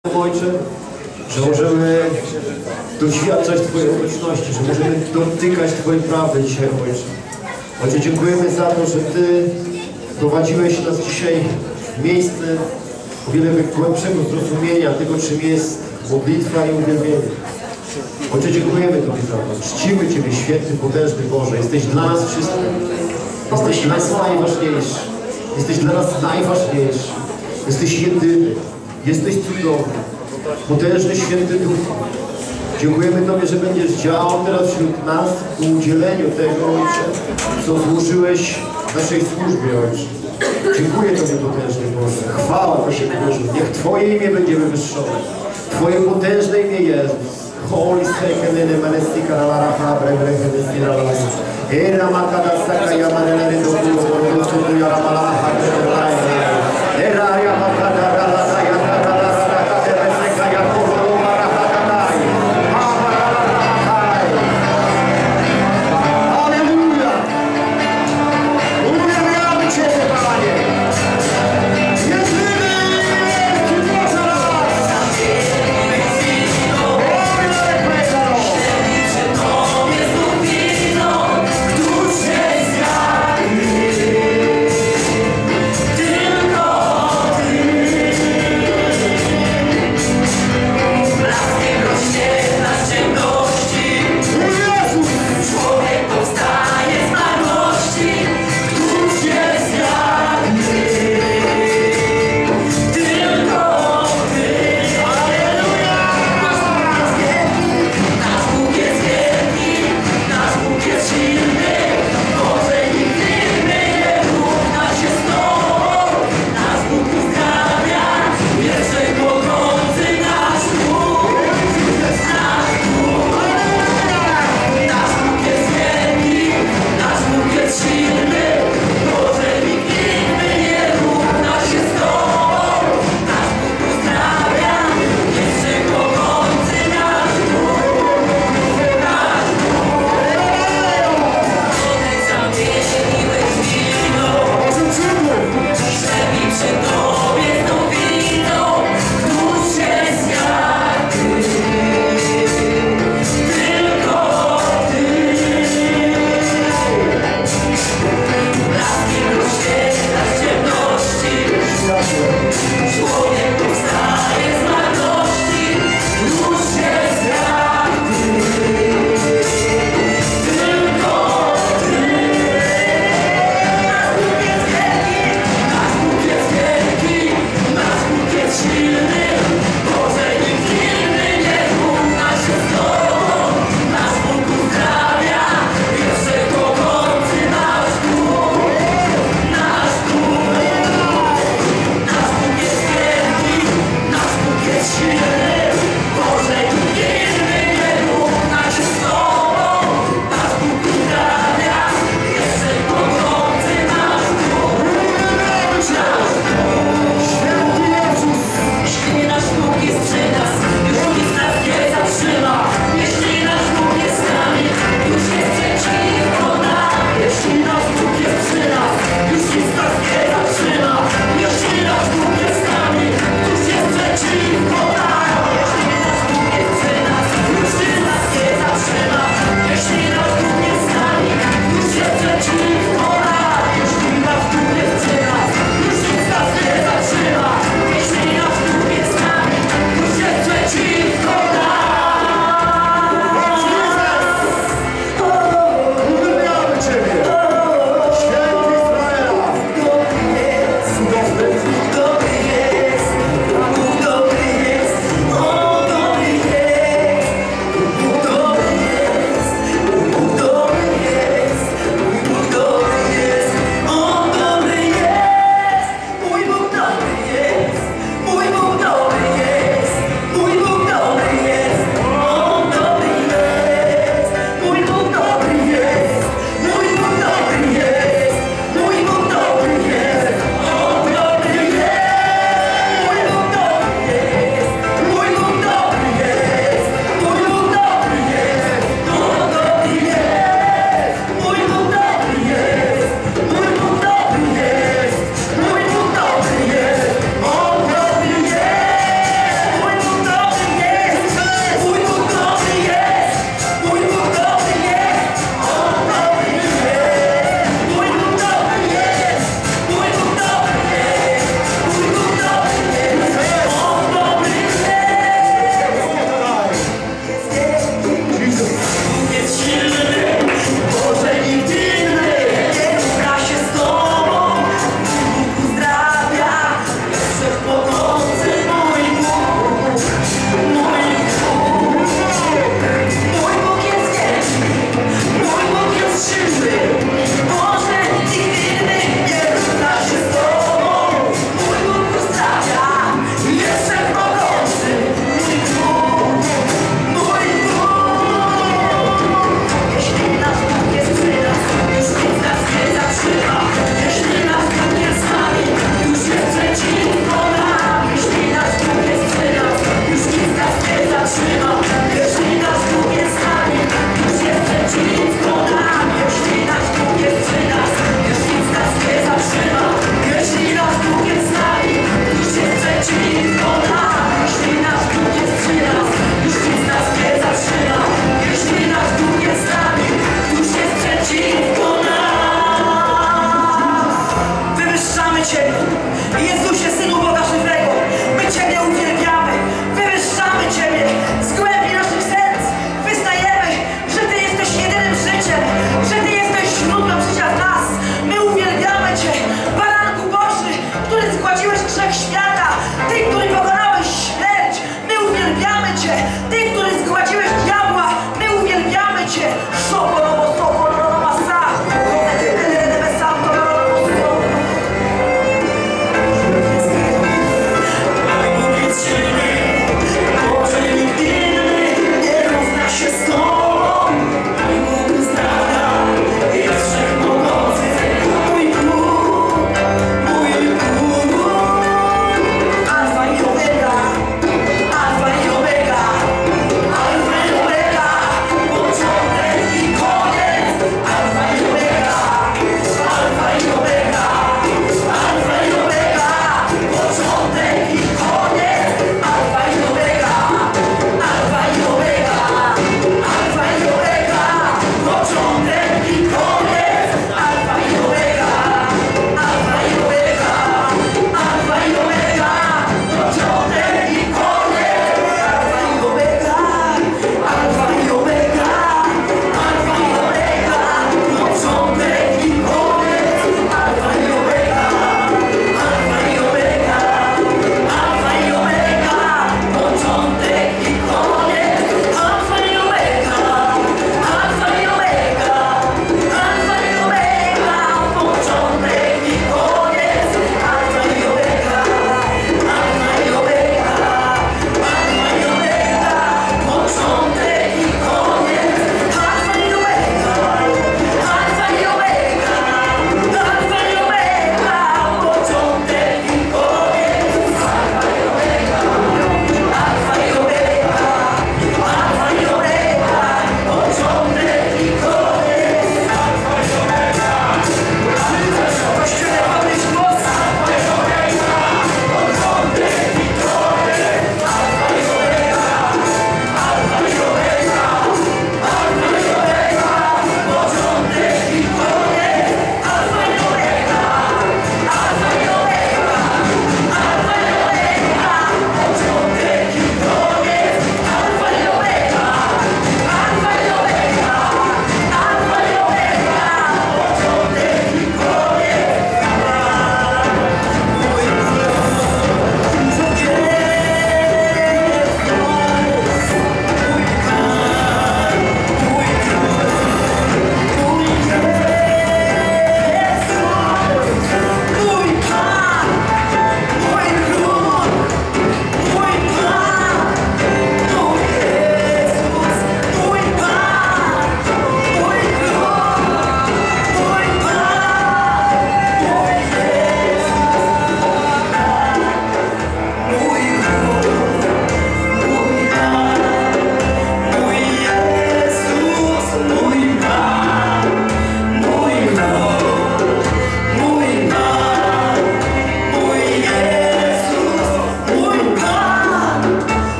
Ojcze, że możemy doświadczać Twojej obecności, że możemy dotykać Twojej prawdy dzisiaj, Ojcze. Ojcze, dziękujemy za to, że Ty prowadziłeś nas dzisiaj w miejsce o wiele głębszego zrozumienia tego, czym jest modlitwa i uwielbienie. Ojcze, dziękujemy Tobie za to. Czcimy Ciebie, święty, potężny Boże. Jesteś dla nas wszystkim. Jesteś dla nas najważniejszy. Jesteś dla nas najważniejszy. Jesteś jedyny. Jesteś cudowny. Potężny Święty Duch. Dziękujemy Tobie, że będziesz działał teraz wśród nas w udzieleniu tego, Ojcze, co złożyłeś w naszej służbie, Ojcze. Dziękuję Tobie, potężny Boże. Chwała Tobie, Boże. Niech Twoje imię będzie wywyższone. Twoje potężne imię Jezus. Holy Sekelene Manestika Lara Habre Brehedestina Lara. Era Makada Sakaya Manere do Kulo Yara Mala Habre. Era Yamakada Rala Yakada Sekaya Koro Marahatai. Aleluja! Uwielbiamy Ciebie, Panie! Tylko Ty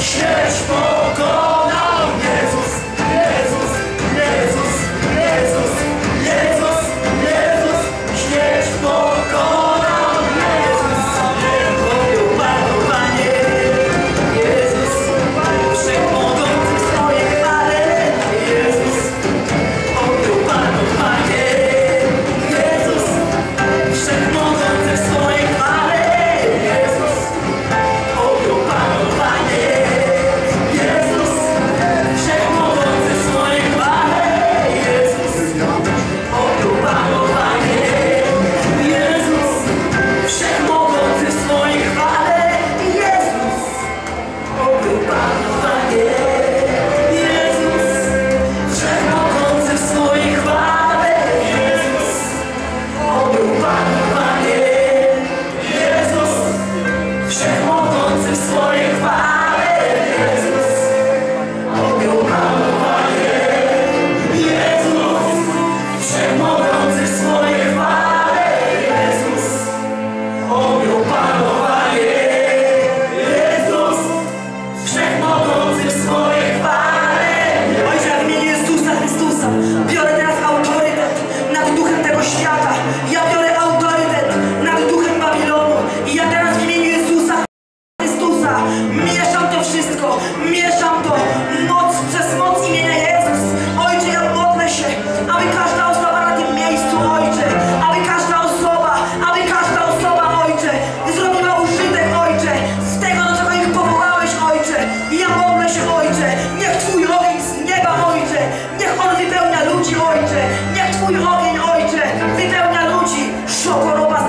Śmierć pokonał Jezus, Jezus, Jezus, Jezus, Jezus, Jezus. Śmierć pokonał Jezus. Objął panowanie Jezus. Wszechmogący w swojej chwale Jezus. Objął panowanie Jezus. Wszechmogący w swojej chwale Jezus. Objął panowanie Jezus. Wszechmogący w swojej chwale Jezus. Objął panowanie Jezus. Wszechmogący w swojej chwale Jezus. Objął panowanie Jezus. Wszechmogący w swojej chwale Jezus. Objął panowanie Jezus. Wszechmogący w swojej chwale Jezus. Objął panowanie Jezus. Wszechmogący w swojej chwale Jezus. Objął panowanie Jezus. Wszechmogący w swojej chwale. Ojcze, w imieniu Jezusa Chrystusa biorę teraz autorytet nad duchem tego świata. Ja biorę autorytet nad duchem Babilonu. I ja teraz w imieniu Jezusa Chrystusa mieszam to wszystko. Mieszam to przez moc imienia Jezus. Ojcze, ja modlę się, aby każda osoba na tym miejscu, Ojcze, aby każda osoba, Ojcze, zrobiła użytek, Ojcze, z tego, do czego ich powołałeś, Ojcze. I ja modlę się, Ojcze, niech Twój ogień z nieba, Ojcze, niech on wypełnia ludzi, Ojcze, niech Twój ogień, Ojcze, wypełnia ludzi. Szokoroba.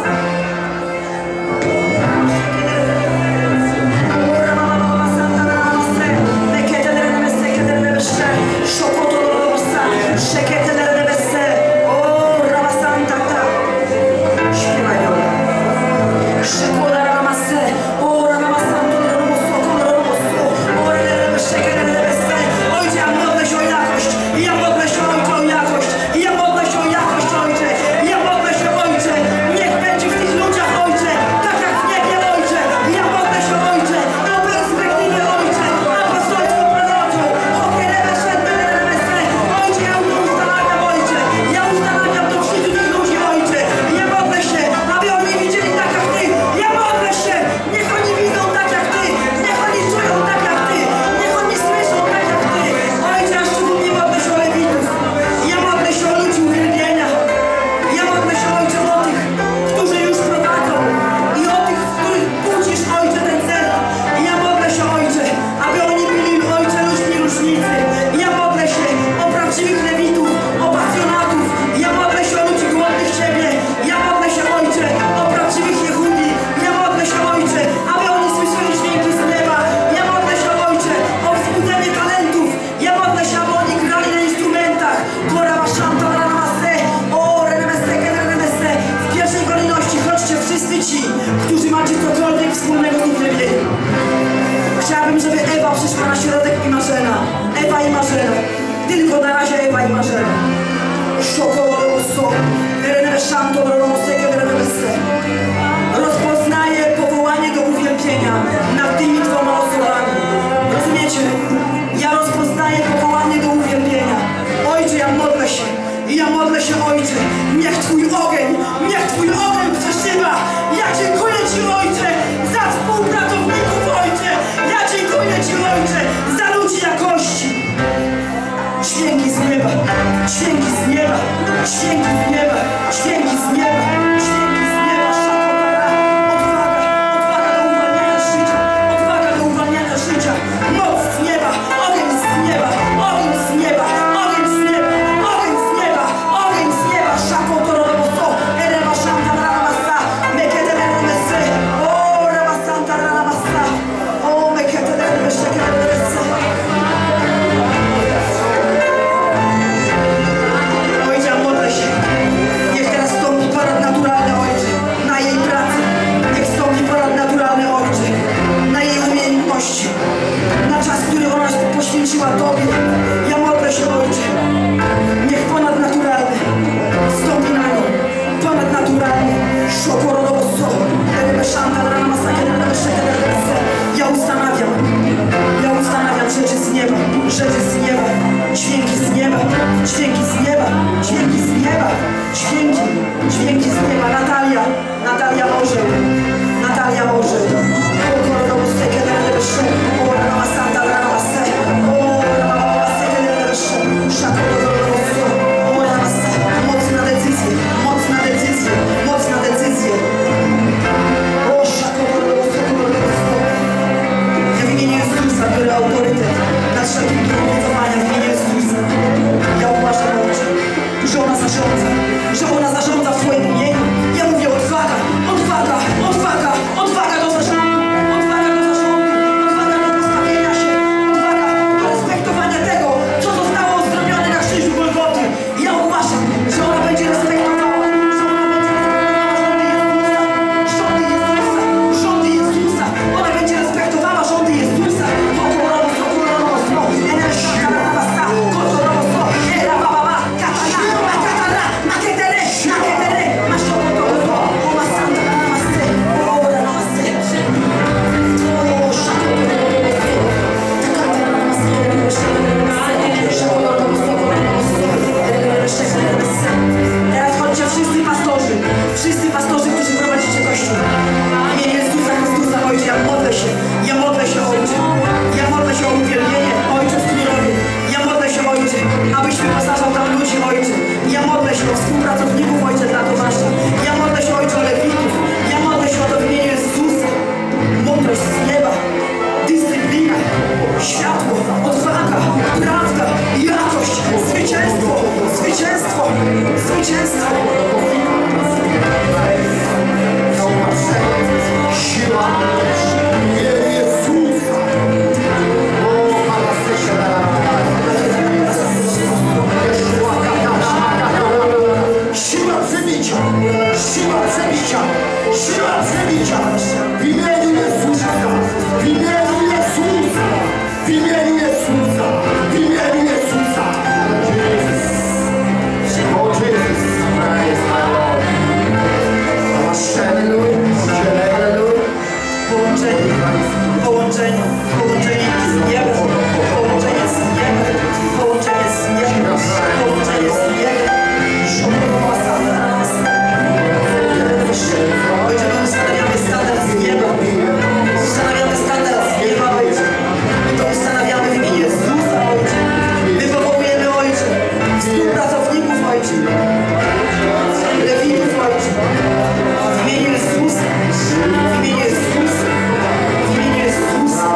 Ojcze, ja modlę się o jakość. Ja modlę się, Ojcze, o jakość. Ja modlę się o jakość, Ojcze. Ja modlę się, Ojcze. Niech będzie w tych ludziach, Ojcze, tak jak w niebie, Ojcze. Ja modlę się, Ojcze, o perspektywie, Ojcze, apostolską prorocą. Ojcze, ja ustanawiam, Ojcze. Ja ustanawiam to wśród tych ludzi, Ojcze. Ja modlę się, aby oni widzieli tak jak Ty. Ja modlę się, niech oni widzą tak jak Ty. Niech oni czują tak jak Ty. Niech oni słyszą tak jak Ty. Ojcze, ja szczególnie modlę się o lewitów. Ja modlę się o ludzi uwielbienia. Ja modlę się, Ojcze, o tych, którzy już prowadzą i o tych, w których budzisz, Ojcze, ten cel. Ja modlę się, Ojcze, aby oni byli, Ojcze, ludźmi różnicy. Ja modlę się o prawdziwych lewitów, o pasjonatów. Ja modlę się o ludzi głodnych Ciebie. Ja modlę się, Ojcze, o prawdziwych Jehudi. Ja modlę się, Ojcze, aby oni słyszeli dźwięki z nieba. Ja modlę się, Ojcze, o wzbudzenie talentów. Ja modlę się, aby oni grali na instrumentach. W pierwszej kolejności chodźcie wszyscy ci, którzy macie cokolwiek wspólnego z uwielbieniem. Chciałabym, żeby Ewa przyszła na środek i Marzena. Ewa i Marzena. Tylko na razie Ewa i Marzena. Rozpoznaję powołanie do uwielbienia nad tymi dwoma osobami. Rozumiecie? Ja rozpoznaję powołanie do uwielbienia. Ojcze, ja modlę się. Ja modlę się, Ojcze. Niech Twój ogień przeszywa. Ja dziękuję Ci, Ojcze, za współpracowników, Ojcze. Ja dziękuję Ci, Ojcze, za ludzi jakości. Dźwięki z nieba, dźwięki z nieba, dźwięki z nieba, dźwięki z nieba, dźwięki z nieba, szakotara, odwaga do uwalniania życia, moc z nieba, ogień z nieba, ogień z nieba, ogień z nieba, ogień z nieba, ogień z nieba, szakotara, erewa szanta ramasa, mekete remese, o rama santa ramasa, o mekete remese, niech teraz wstąpi parad naturalny, Ojcze, na jej pracy. Niech wstąpi parad naturalny, Ojcze, na jej umiejętności, na czas, który ona poświęciła Tobie. Ja modlę się, Ojcze, niech ponadnaturalny wstąpi na nią. Ponadnaturalny. Ja ustanawiam. rzeczy z nieba, dźwięki z nieba, dźwięki z nieba, dźwięki z nieba, dźwięki z nieba. Natalia Orzeł, Natalia Orzeł. Mocna decyzja, mocna decyzja. Ja w imieniu Jezusa biorę autorytet nad wszelkim kierowaniem w imieniu Jezusa. Ja uważam, że ona zarządza w Twoim imieniu. Ja mówię odwaga, odwaga, odwaga, odwaga do zarządu, odwaga do zarządu, odwaga do postawienia się, odwaga do respektowania tego, co zostało zrobione na krzyżu Golgoty. Ja uważam, że ona będzie respektowała, rządy Jezusa. Ona będzie respektowała rządy Jezusa. Teraz chodźcie wszyscy pastorzy, którzy prowadzicie Kościół. W imieniu Jezusa Chrystusa, Ojcze, ja modlę się, Ojcze. Ja modlę się o uwielbienie, Ojcze, w Królowie. Ja modlę się, Ojcze, abyś wyposażał tam ludzi, Ojcze. Ja modlę się o współpracowników, Ojcze, dla towarzystwa. Ja modlę się, Ojcze, o lewitów. Ja modlę się o to w imieniu Jezusa. Mądrość z nieba, dyscyplina, światło, odwaga, prawda, jakość, zwycięstwo, zwycięstwo, zwycięstwo. Siła Jezusa. Siła przebicia, siła przebicia, siła przebicia. W imieniu Jezusa, w imieniu Jezusa, w imieniu Jezusa, w imieniu Jezusa. Oh Jesus Christ, my Lord. Połączenie z niebem, połączenie z niebem, połączenie z niebem, połączenie z niebem. Ojcze, my ustanawiamy standard z nieba, ustanawiamy standard z nieba, Ojcze. I to ustanawiamy w imieniu Jezusa, Ojcze. My powołujemy, Ojcze, współpracowników, Ojcze, lewitów, Ojcze. W imieniu Jezusa, w imieniu Jezusa, w imieniu Jezusa.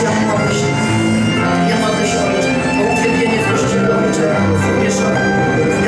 Ja modlę się, Ojcze, o uwielbienie w Kościele, Ojcze, wiesz,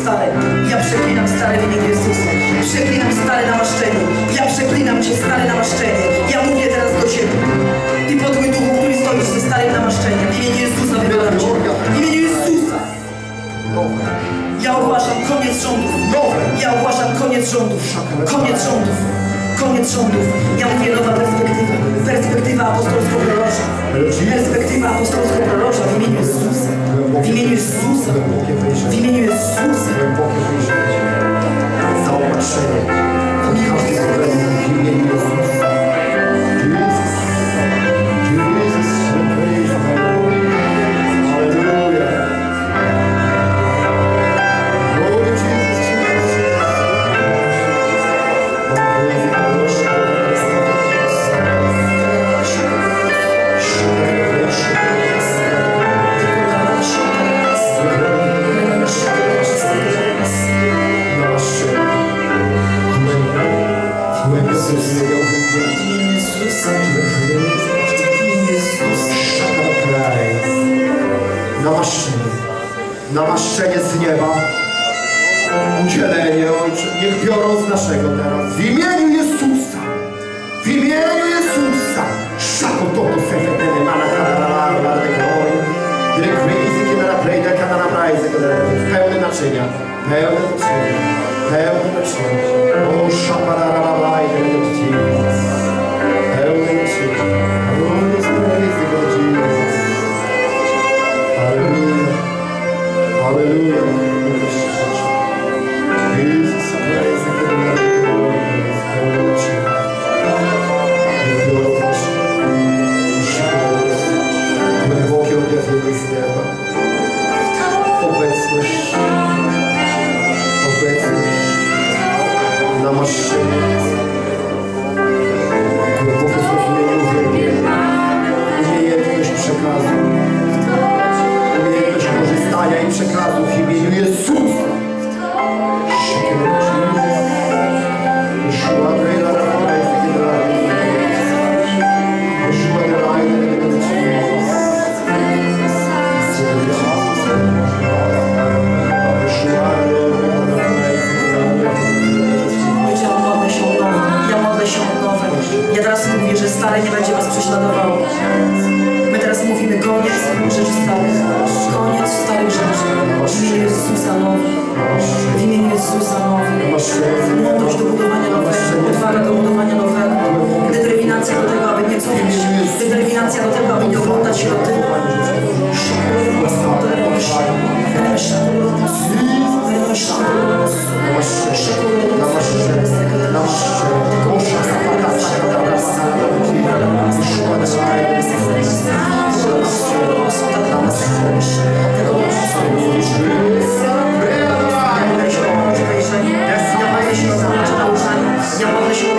stare. Ja przeklinam stare w imieniu Jezusa. Przeklinam stare namaszczenie. Ja przeklinam Cię, stare namaszczenie. Ja mówię teraz do Ciebie. Ty podły duchu, który stoisz ze starym namaszczeniem. W imieniu Jezusa wywalam Cię. W imieniu Jezusa. Ja ogłaszam koniec rządów. Ja ogłaszam koniec rządów. Koniec rządów. Koniec rządów. Ja mówię nowa perspektywa. Perspektywa apostolsko-prorocza. Perspektywa apostolsko-prorocza w imieniu Jezusa. W imieniu Jezusa. W imieniu Jezusa. Zaopatrzenie. Każdy z w imieniu Jezusa. Namaszczenie z nieba, udzielenie, Ojcze, niech biorą z naszego teraz, w imieniu Jezusa, w imieniu Jezusa, szako toto sefetene, mana kadara, pełne naczynia, o szapararabaj, pełne naczynia, Hallelujah. Jesus, praise głębokie objawienie z nieba. Obecność, namaszczenie, głębokie zrozumienie uwielbienia, umiejętność przekazu. Korzystania i przekazu w imieniu Jezusa. Ja teraz mówię, że stare nie będzie was prześladowało. My teraz mówimy koniec rzeczy starych. Koniec starych rzeczy. W imieniu Jezusa nowy. W imieniu Jezusa nowy. Mądrość do budowania nowego. Odwaga do budowania nowego. Determinacja do tego, aby nie cofać. Determinacja do tego, aby nie oglądać się do tyłu. Ja mogę się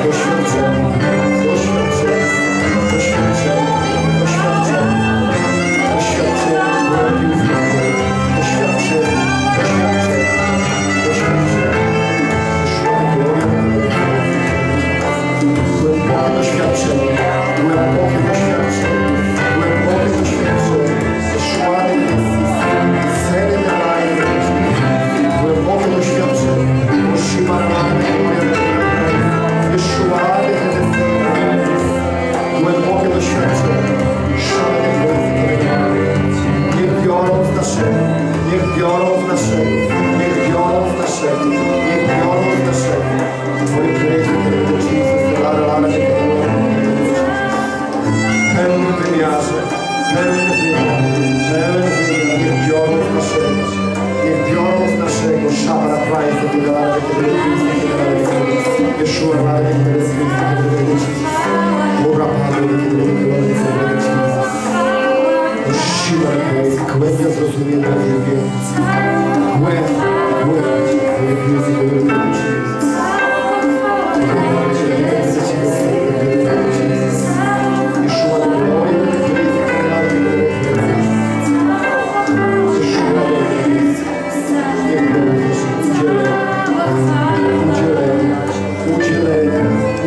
Udzielenie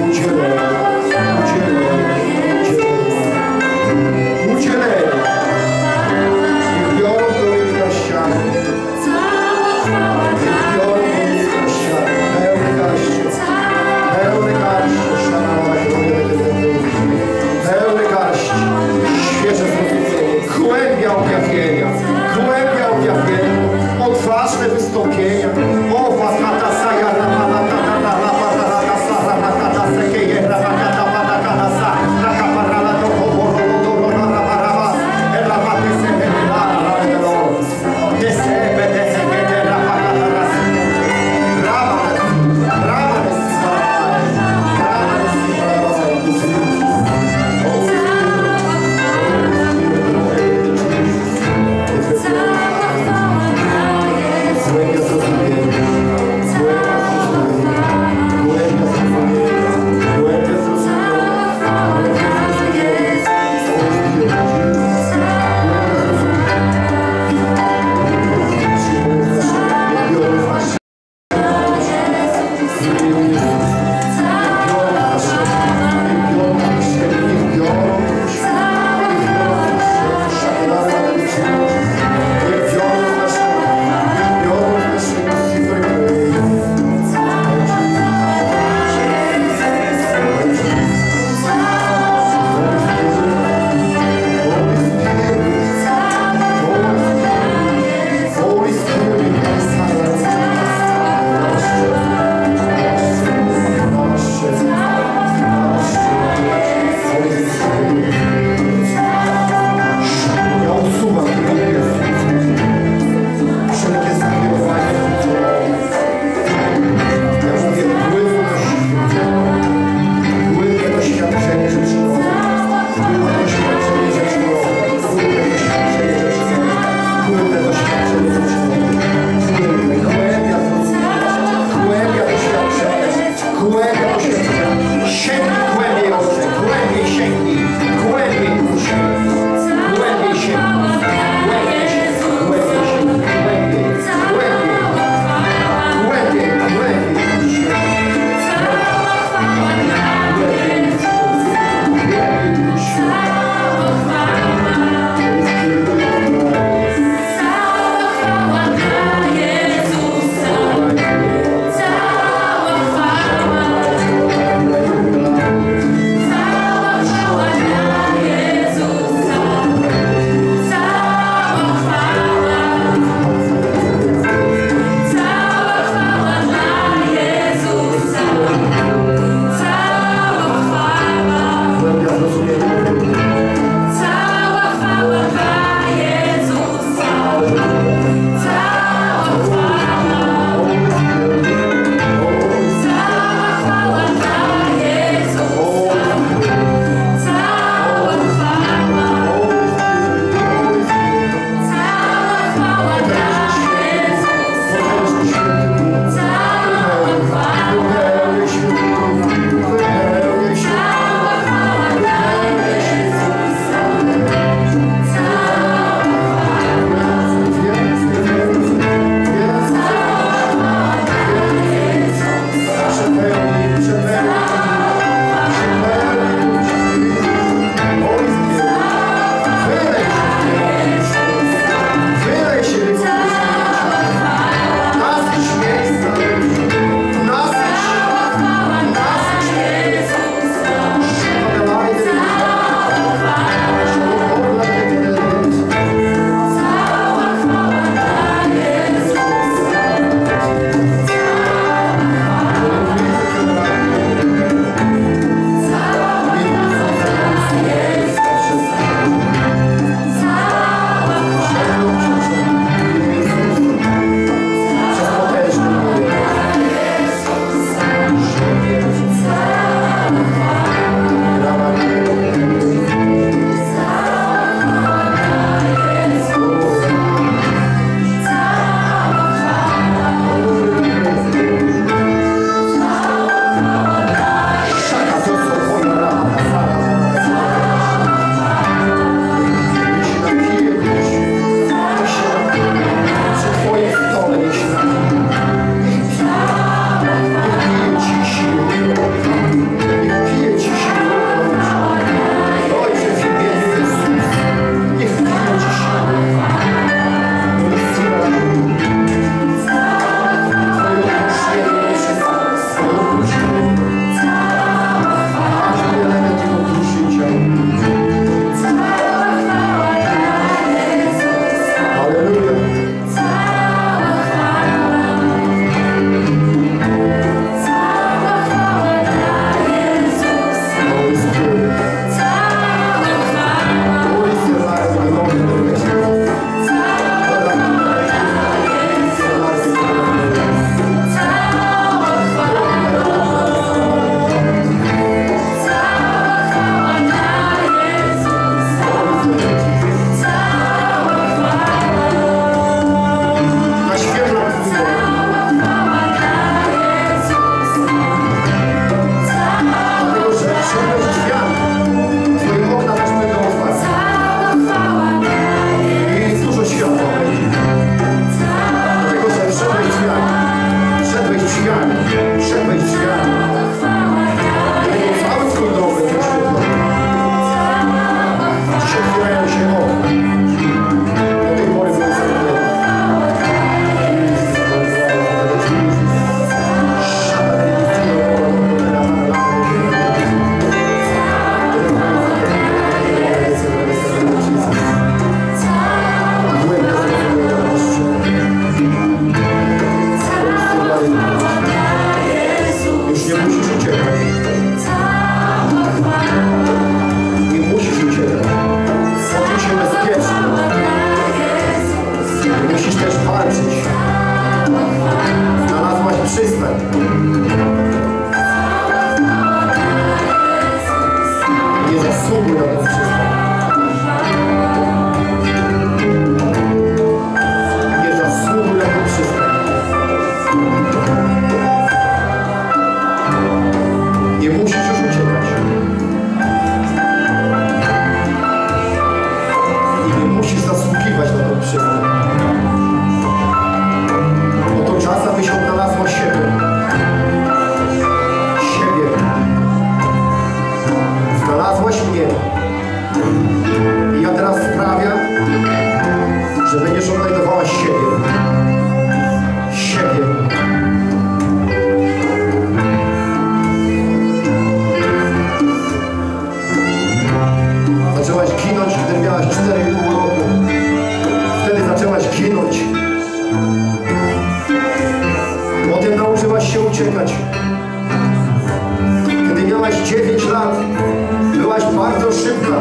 9 lat byłaś bardzo szybka.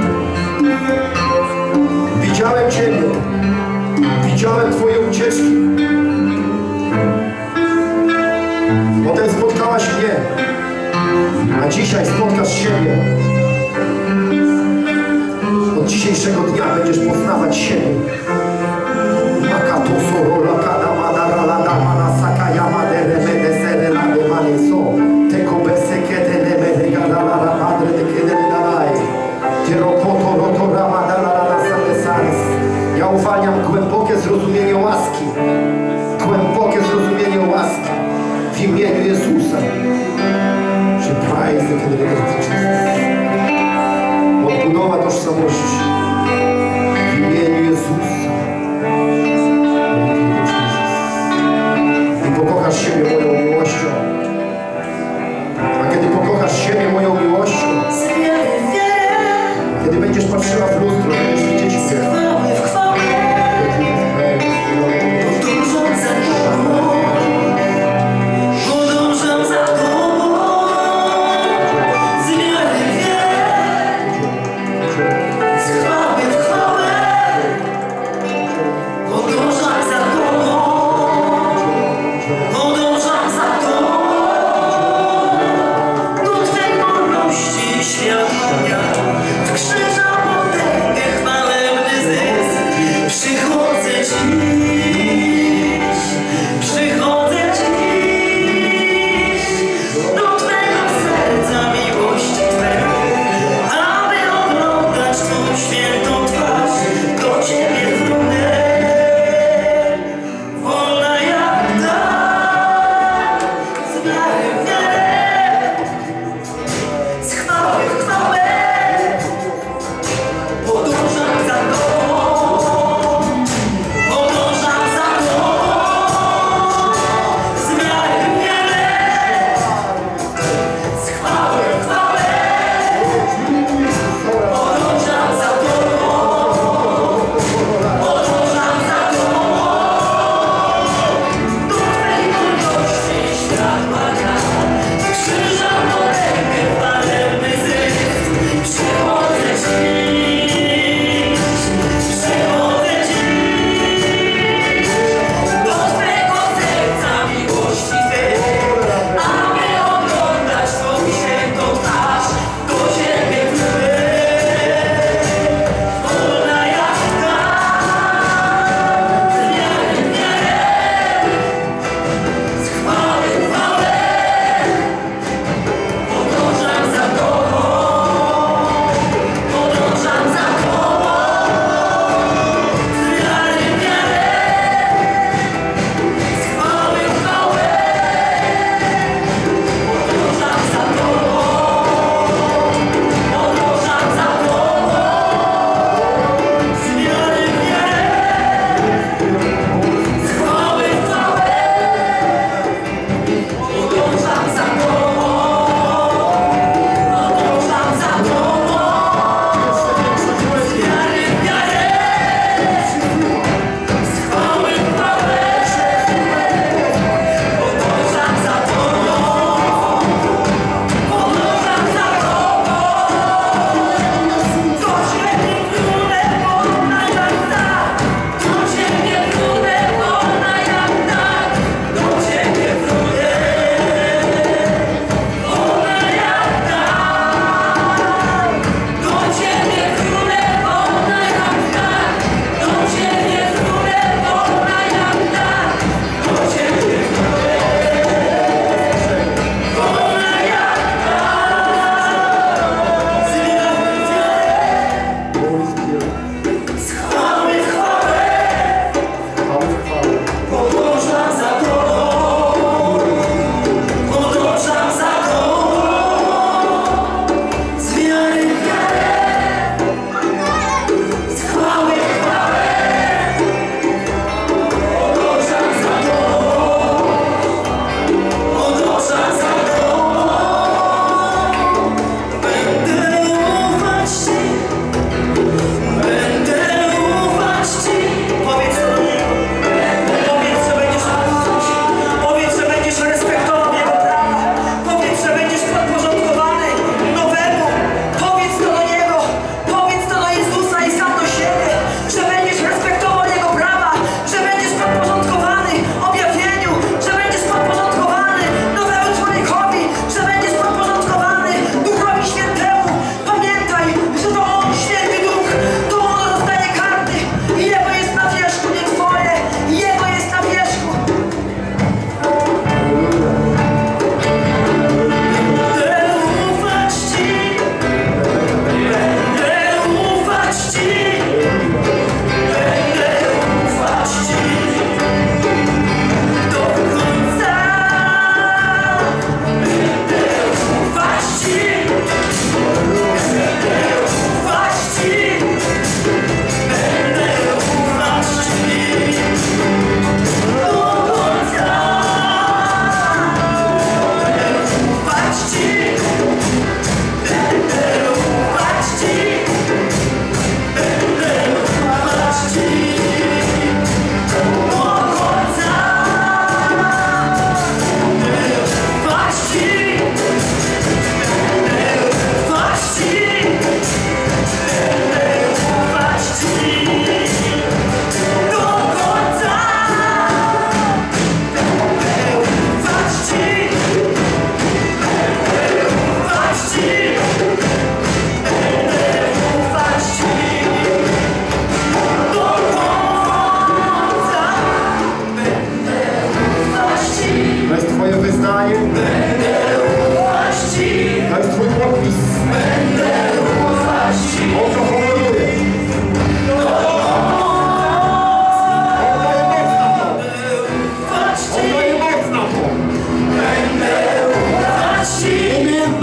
Widziałem Ciebie. Widziałem Twoje ucieczki. Potem spotkałaś mnie. A dzisiaj spotkasz siebie. Od dzisiejszego dnia będziesz poznawać siebie. Ja uwalniam głębokie zrozumienie łaski. Głębokie zrozumienie łaski. W imieniu Jezusa. Odbudowa tożsamości. W imieniu Jezusa.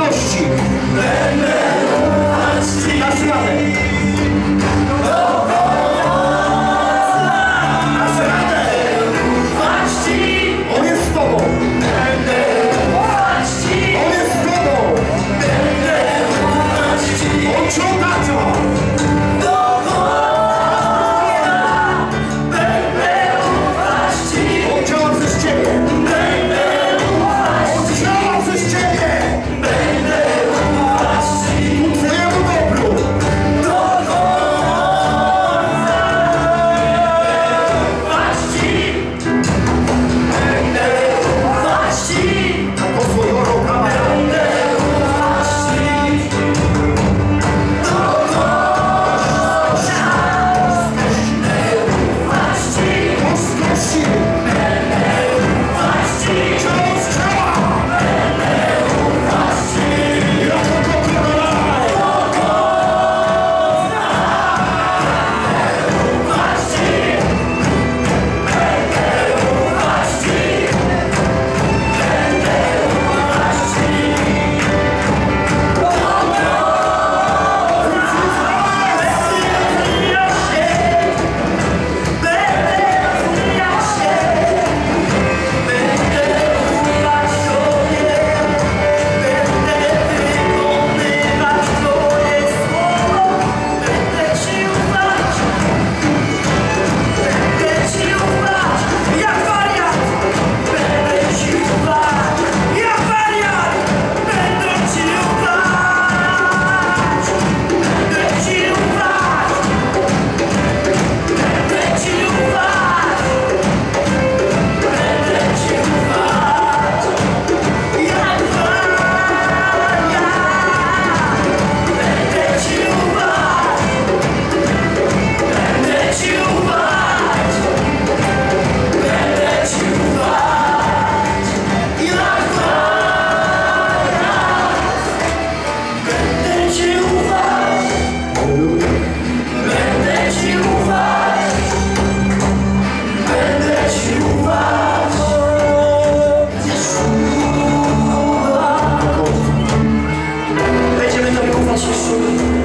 boskości. Dasz radę. Dasz radę. On jest z tobą. On jest z tobą. On cię otacza. On działa przez ciebie. On działa przez ciebie. Ku twojemu dobru. Taką swoją rokami. Boskości. Ciało z ciała. Jako króla. Będziemy Tobie ufać, Jeszczu.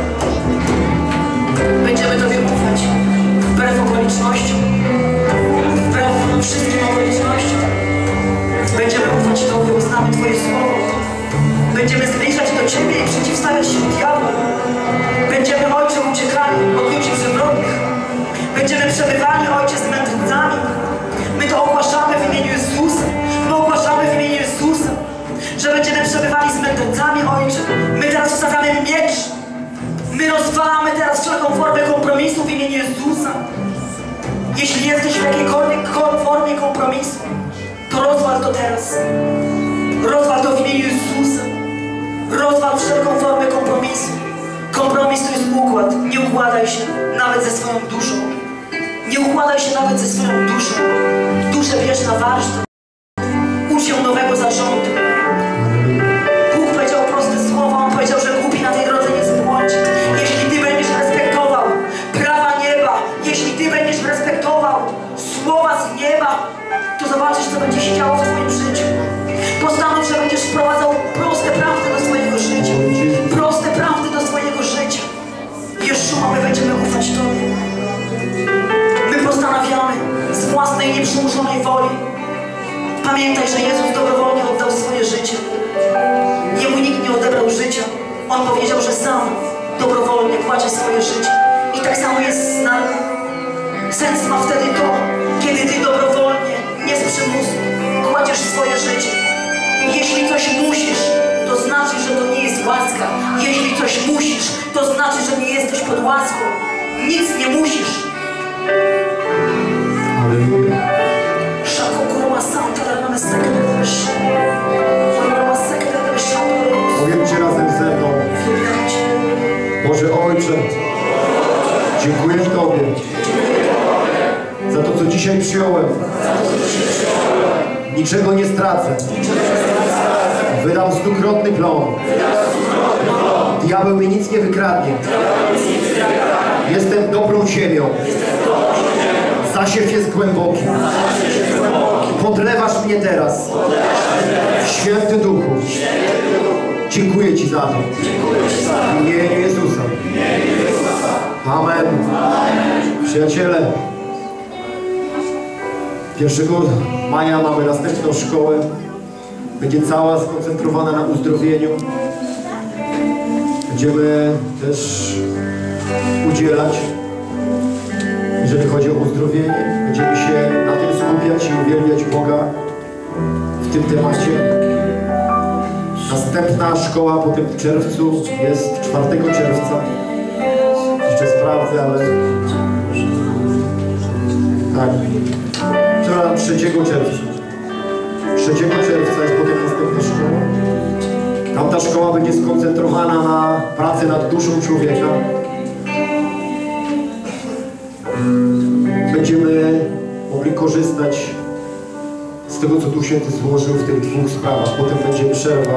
Będziemy Tobie ufać. Wbrew okolicznościom. Wbrew wszystkim okolicznościom. Będziemy ufać Tobie, uznamy Twoje słowo. Będziemy zbliżać do Ciebie i przeciwstawiać się diabłu. Będziemy, Ojcze, uciekali od ludzi przewrotnych. Będziemy przebywali, Ojcze, z mędrcami. My to ogłaszamy w imieniu Jezusa. My ogłaszamy w imieniu Jezusa, że będziemy przebywali z mędrcami, Ojcze. My teraz wsadzamy miecz. My rozwalamy teraz wszelką formę kompromisu w imieniu Jezusa. Jeśli jesteś w jakiejkolwiek formie kompromisu, to rozwal to teraz. Rozwal to w imieniu Jezusa. Rozwal wszelką formę kompromisu. Kompromis to jest układ. Nie układaj się nawet ze swoją duszą. Nie układaj się nawet ze swoją duszą. Duszę bierz na warsztat. Ucz się nowego zarządu. Bóg powiedział proste słowa. On powiedział, że głupi na tej drodze nie zbłądzi. Jeśli Ty będziesz respektował prawa nieba, jeśli Ty będziesz respektował słowa z nieba, to zobaczysz, co będzie się działo w Twoim życiu. Postanów, że będziesz wprowadzał proste prawdy do swojego życia. Proste prawdy do swojego życia. Jeszczuła, my będziemy ufać Tobie. My postanawiamy z własnej nieprzymuszonej woli. Pamiętaj, że Jezus dobrowolnie oddał swoje życie. Jemu nikt nie odebrał życia. On powiedział, że sam dobrowolnie kładzie swoje życie. I tak samo jest z nami. Sens ma wtedy to, kiedy Ty dobrowolnie, nie z przymusu, kładziesz swoje życie. Jeśli coś musisz, to znaczy, że to nie jest łaska. Jeśli coś musisz, to znaczy, że nie jesteś pod łaską. Nic nie musisz. Powiedzcie razem ze mną. Boże Ojcze, dziękuję Tobie za to, co dzisiaj przyjąłem. Niczego nie stracę. Wydam 100-krotny plon. Diabeł mi nic nie wykradnie. Jestem dobrą ziemią. Zasiew jest głęboki. Podlewasz mnie teraz. Święty Duchu. Dziękuję Ci za to. W imieniu Jezusa. Amen. Przyjaciele, 1 maja mamy następną szkołę. Będzie cała skoncentrowana na uzdrowieniu. Będziemy też udzielać, jeżeli chodzi o uzdrowienie. Będziemy się na tym skupiać i uwielbiać Boga w tym temacie. Następna szkoła potem w czerwcu jest 4 czerwca. Jeszcze sprawdzę, ale tak. 3 czerwca. 3 czerwca jest potem następna szkoła. Tamta szkoła będzie skoncentrowana na pracy nad duszą człowieka. Będziemy mogli korzystać z tego, co Duch Święty złożył w tych 2 sprawach. Potem będzie przerwa.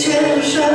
zwycięża.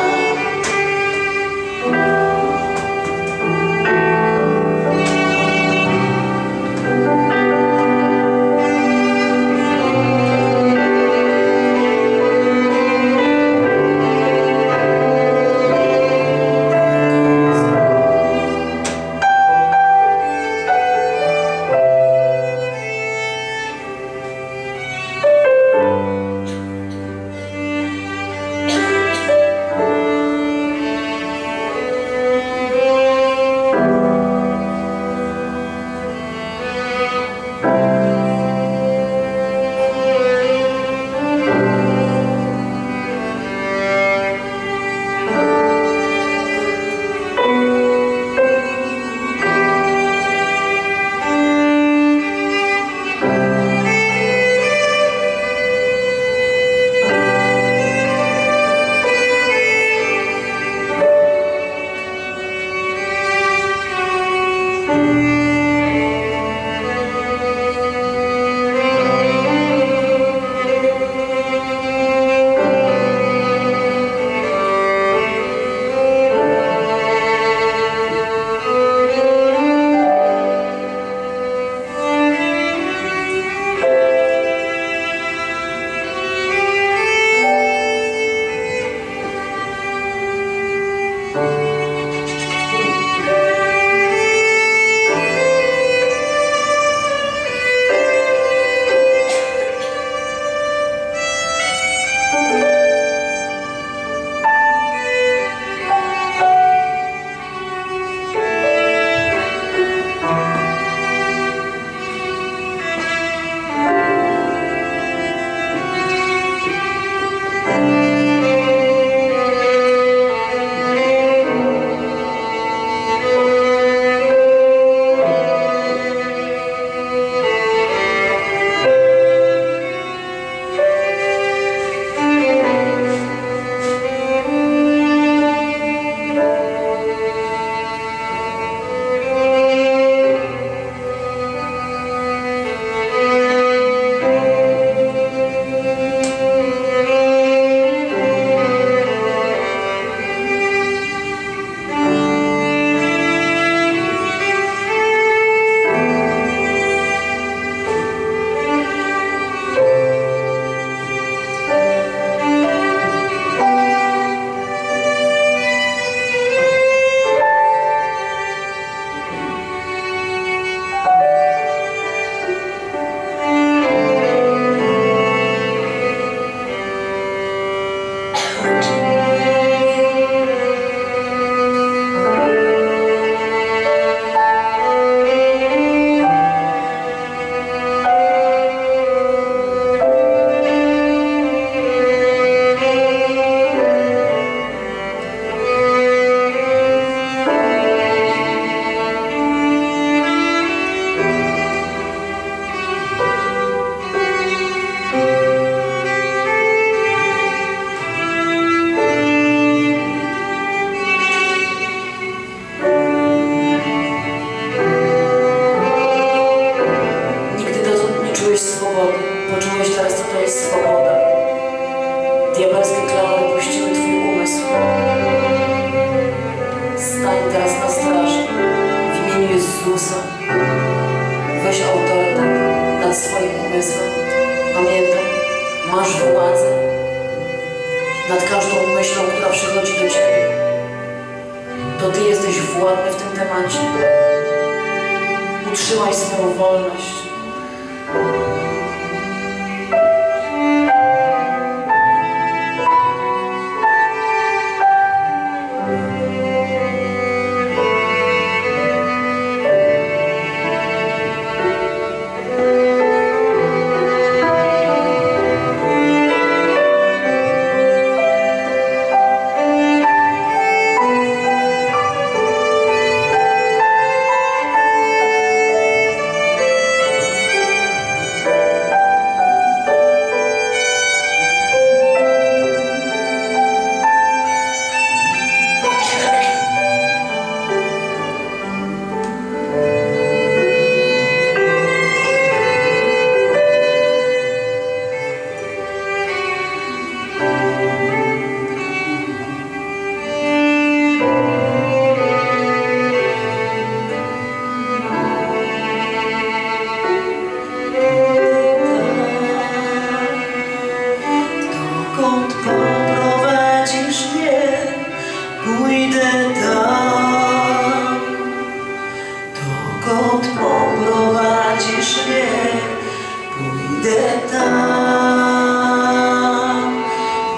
Weź autorytet nad swoim umysłem. Pamiętaj, masz władzę nad każdą myślą, która przychodzi do Ciebie. To Ty jesteś władny w tym temacie. Utrzymaj swoją wolność.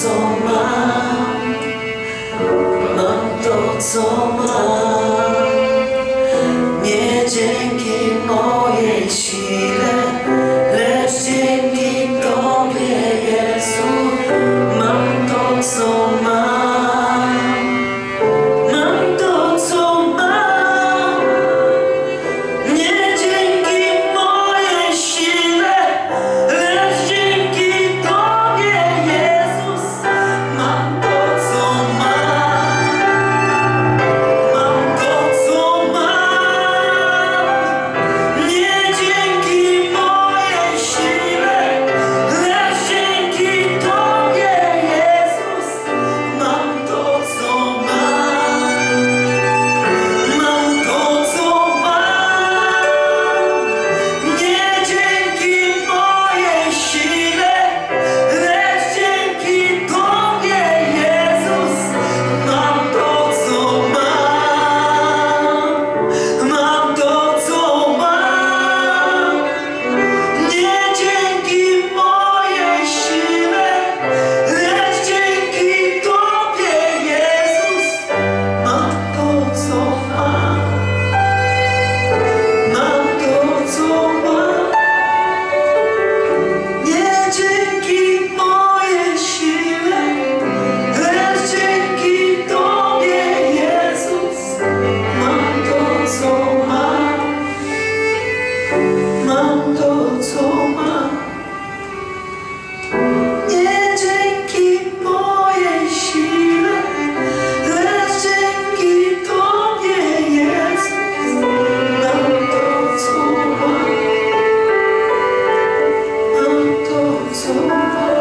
co mam. Mam to, co mam. Nie dzięki mojej sile, lecz dzięki Tobie, Jezu. Mam to, co mam. Mam to, co mam. Nie dzięki mojej sile, lecz dzięki Tobie, Jezus. Mam to, co mam. Mam to, co mam. Nie dzięki mojej sile, lecz dzięki Tobie, Jezus. Mam to, co mam. Mam to, co mam. Nie dzięki mojej sile, lecz dzięki Tobie, Jezus. Mam to, co mam. Mam to, co mam. Nie dzięki mojej sile, lecz dzięki Tobie, Jezus. Mam to, co mam. Mam to, co mam. Nie dzięki mojej sile, lecz dzięki Tobie, Jezus. Mam to, co mam. Mam to, co mam. Nie dzięki mojej sile, lecz dzięki Tobie, Jezus. Mam to, co mam. Mam to, co mam.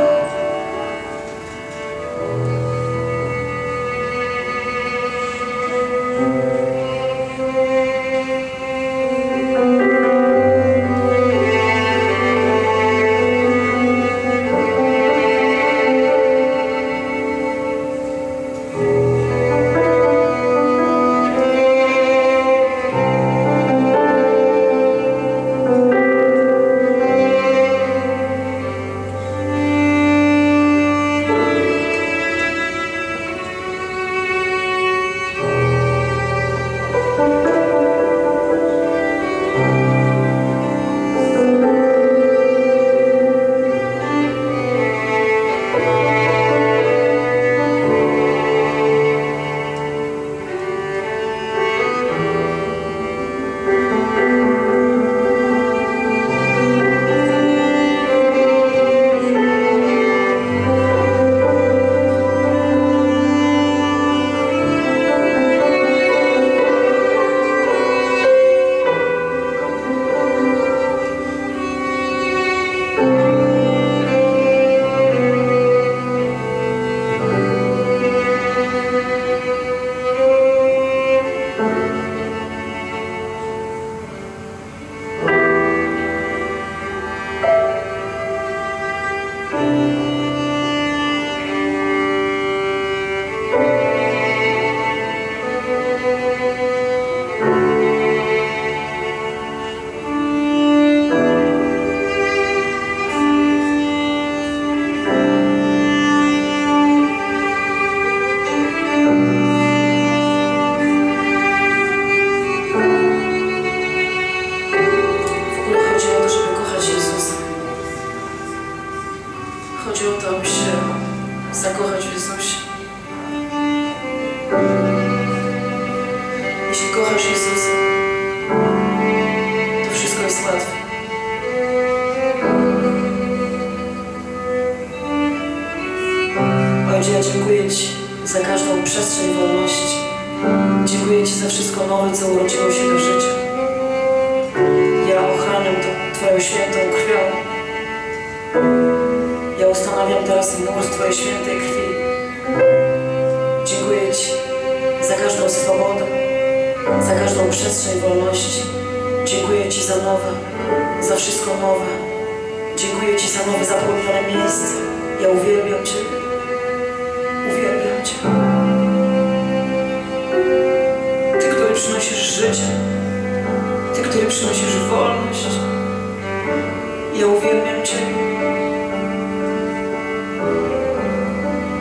Chodzi o to, aby się zakochać w Jezusie. Jeśli kochasz Jezusa, to wszystko jest łatwe. Ojcze, ja dziękuję Ci za każdą przestrzeń wolności. Dziękuję Ci za wszystko nowe, co urodziło się do życia. Ja ochraniam to Twoją świętą krwią. Ja ustanawiam teraz mur z Twojej świętej krwi. Dziękuję Ci za każdą swobodę, za każdą przestrzeń wolności. Dziękuję Ci za nowe, za wszystko nowe. Dziękuję Ci za nowe, zapomniane miejsce. Ja uwielbiam Cię. Uwielbiam Cię. Ty, który przynosisz życie. Ty, który przynosisz wolność. Ja uwielbiam Cię.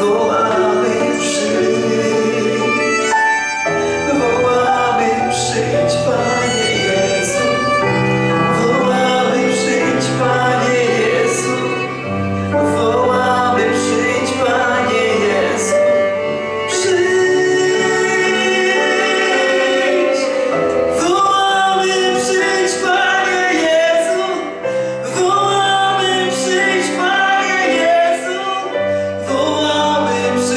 wołamy przyjdź Panie Jezu, wołamy przyjdź Panie Jezu, wołamy przyjdź Panie Jezu, przyjdź, wołamy przyjdź Panie Jezu, wołamy przyjdź Panie Jezu, wołamy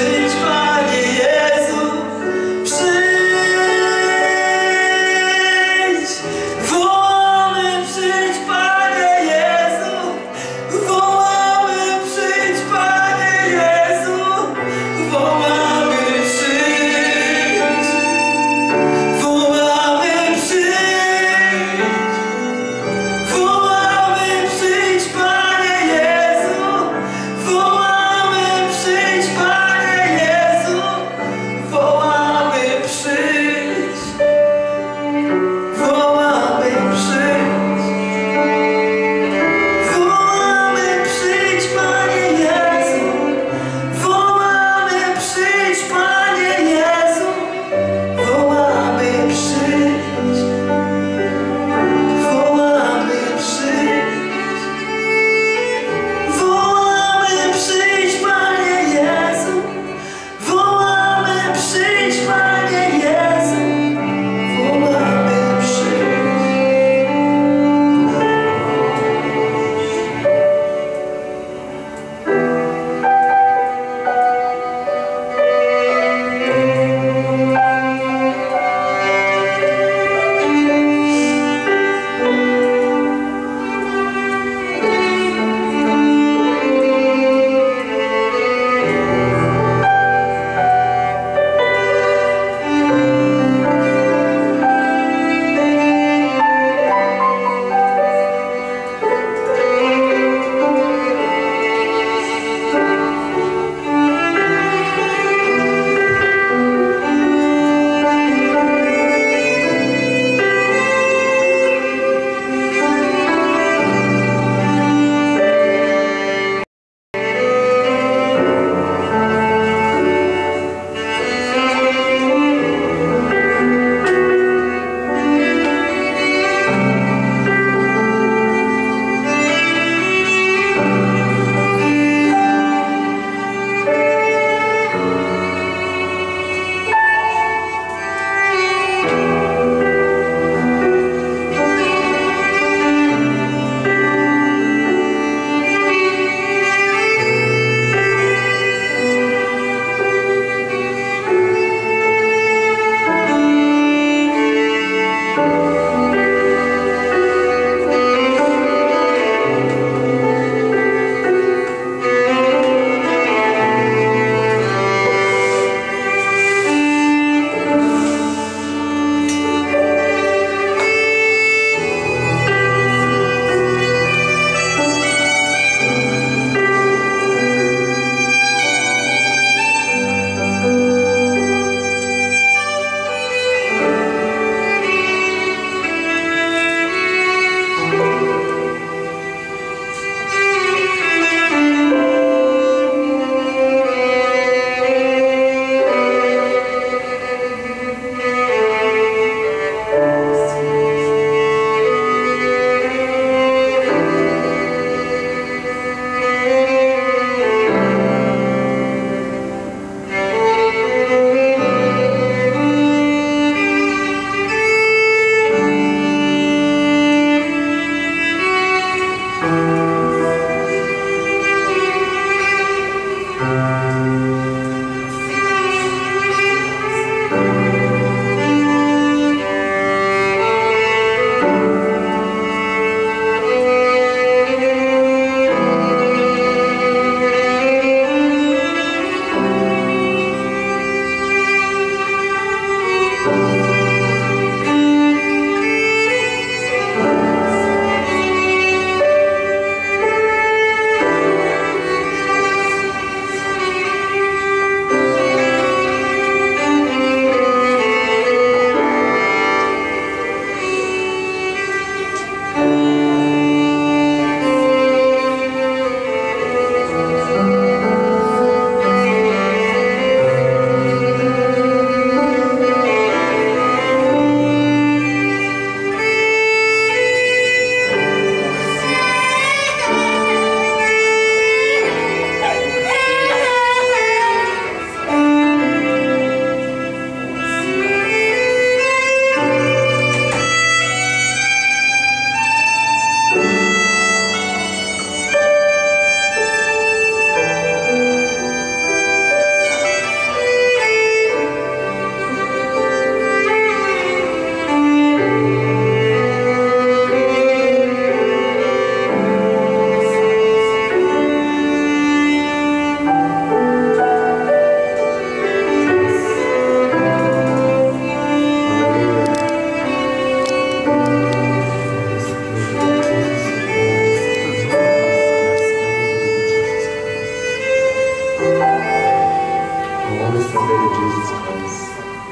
name of Jesus Christ.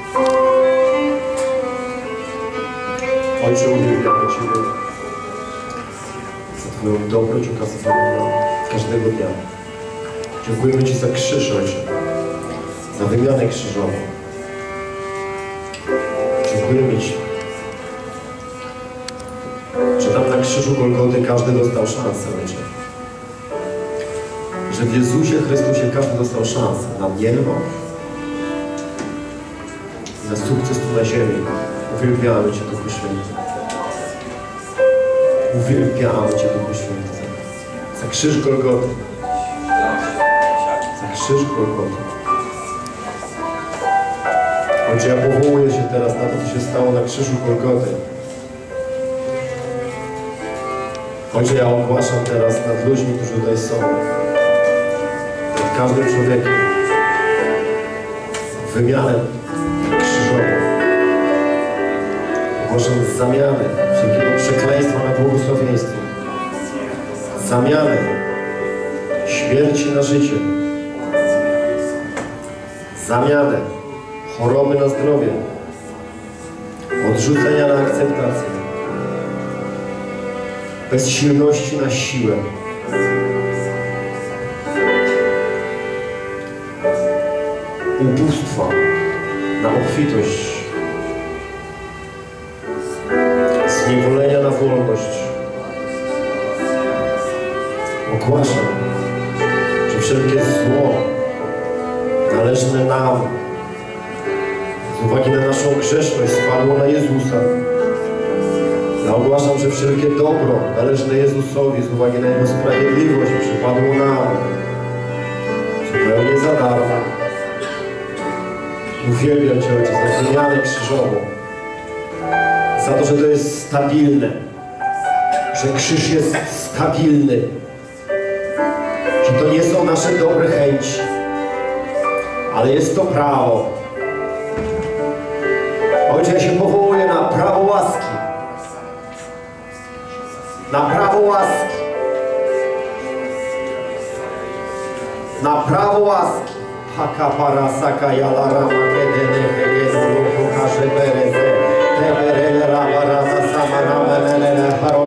Ojcze, uwielbiamy Ciebie za Twoją dobroć okazywaną nam każdego dnia. Dziękujemy Ci za krzyż, Ojcze, za wymianę krzyżową. Dziękujemy Ci, że tam na krzyżu Golgoty każdy dostał szansę, Ojcze. Że w Jezusie Chrystusie każdy dostał szansę na niebo i na sukces tu na ziemi. Uwielbiamy Cię, Duchu Święty. Uwielbiamy Cię, Duchu Święty. Za krzyż Golgoty. Za krzyż Golgoty. Ojcze, ja powołuję się teraz na to, co się stało na krzyżu Golgoty. Ojcze, ja ogłaszam teraz nad ludźmi, którzy tutaj są, nad każdym człowiekiem, wymianę krzyżową. Ogłaszam zamianę wszelkiego przekleństwa na błogosławieństwo. Zamianę śmierci na życie. Zamianę choroby na zdrowie. Odrzucenia na akceptację. Bezsilności na siłę. Ubóstwa na obfitość. Zniewolenia na wolność. Ogłaszam, że wszelkie zło należne nam z uwagi na naszą grzeszność spadło na Jezusa. Ja ogłaszam, że wszelkie dobro należne Jezusowi z uwagi na Jego sprawiedliwość przypadło nam zupełnie za darmo. Uwielbiam Cię, Ojcze, za wymianę krzyżową, za to, że to jest stabilne, że krzyż jest stabilny, że to nie są nasze dobre chęci, ale jest to prawo. Ojcze, ja się powołuję na prawo łaski. Na prawo łaski. Na prawo łaski. Haka parasaka yalara makedene hegeno pokaże bereze. Teberele rabarada sama namelele haro.